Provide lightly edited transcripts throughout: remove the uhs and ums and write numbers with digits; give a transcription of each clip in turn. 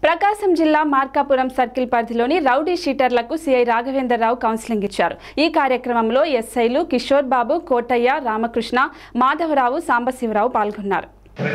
ప్రకాశం జిల్లా మార్కాపురం సర్కిల్ పరిధిలోని రౌడీ షీటర్లకు సిఐ రాఘవేంద్రరావు కౌన్సిలింగ్ ఇచ్చారు। ఈ కార్యక్రమంలో ఎస్ఐలు కిషోర్ బాబు, కోటయ్య, రామకృష్ణ, మాధవరావు, సాంబశివరావు పాల్గొన్నారు।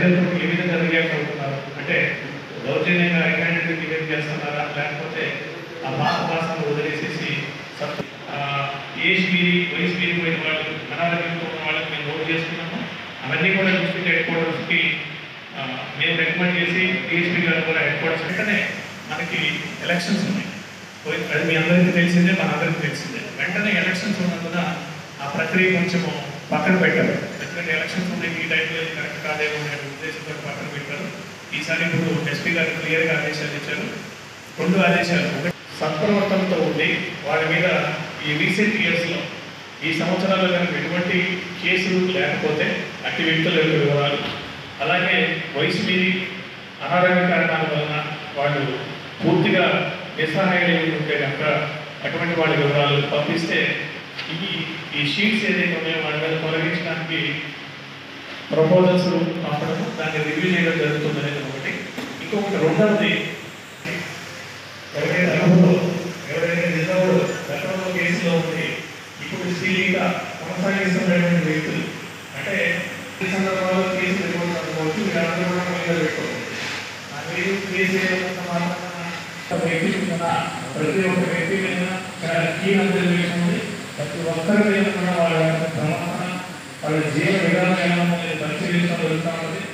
మేము రికమెండ్ చేసి డిఎస్పీ గారు కూడా హెడ్ క్వార్టర్స్ వెంటనే మనకి ఎలక్షన్స్ ఉన్నాయి, అది మీ అందరికీ తెలిసిందే, మన అందరికీ తెలిసిందే। వెంటనే ఎలక్షన్స్ ఉన్నందున ఆ ప్రక్రియ కొంచెం పక్కన పెట్టారు, ఎందుకంటే ఎలక్షన్స్ ఉన్నాయి, ఈ టైంలో కరెక్ట్ కాదేమో అనే ఉద్దేశంతో పక్కన పెట్టారు। ఈసారి ఇప్పుడు ఎస్పీ గారు క్లియర్గా ఆదేశాలు ఇచ్చారు। రెండు ఆదేశాలు, సత్ప్రవర్తనతో ఉండి వాడి మీద ఈ రీసెంట్ ఇయర్స్లో ఈ సంవత్సరాల్లో కనుక ఎటువంటి కేసులు లేకపోతే అట్టి వ్యక్తుల వివరాలు, అలాగే వయసు మీది అనారోగ్య కారణాల వలన వాళ్ళు పూర్తిగా నిస్సహాయులు ఉంటే కనుక అటువంటి వాళ్ళ వివరాలు పంపిస్తే ఈ షీట్స్ ఏదైతే ఉన్నాయో వాళ్ళ మీద తొలగించడానికి ప్రపోజల్స్ పంపడం, దాన్ని రివ్యూ చేయడం జరుగుతుంది అనేది ఒకటి। ఇంకొకటి రెండవది, ఎవరైతే నిజంలో గతంలో కేసులో ఉండి ఇప్పుడు సీలీగా కొనసాగిస్తున్నటువంటి వ్యక్తులు, అంటే ఈ సందర్భంలో కేసు పెట్టుకోవచ్చు, మీరందరూ కూడా మీద పెట్టుకోవచ్చు। మీరు కేసు ప్రతి ఒక్క వ్యక్తి మీద కీ అబ్జర్వేషన్ ఉంది, ప్రతి ఒక్కరి మీద కూడా వాళ్ళ ప్రవర్తన, వాళ్ళ జీవన విధానం ఎలా పరిశీలించడం జరుగుతూ ఉంది।